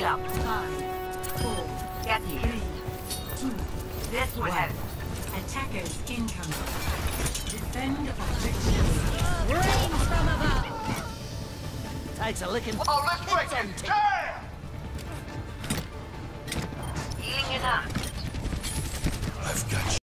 Heal up. 5, 4, Get here. 3, 2, This will help. attackers incoming. Defend objective. Rain from above. Takes a licking. Oh, let's break it! Damn! Healing enough. I've got you.